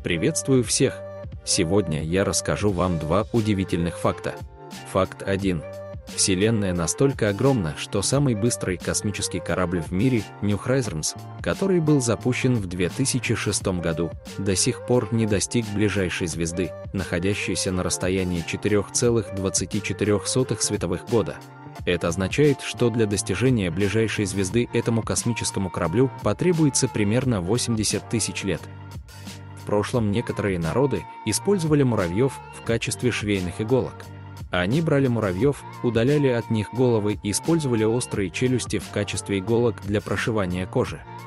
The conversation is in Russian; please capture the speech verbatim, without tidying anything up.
Приветствую всех! Сегодня я расскажу вам два удивительных факта. Факт один. Вселенная настолько огромна, что самый быстрый космический корабль в мире, New Horizons, который был запущен в две тысячи шестом году, до сих пор не достиг ближайшей звезды, находящейся на расстоянии четыре целых двадцать четыре сотых световых года. Это означает, что для достижения ближайшей звезды этому космическому кораблю потребуется примерно восемьдесят тысяч лет. В прошлом некоторые народы использовали муравьев в качестве швейных иголок. Они брали муравьев, удаляли от них головы и использовали острые челюсти в качестве иголок для прошивания кожи.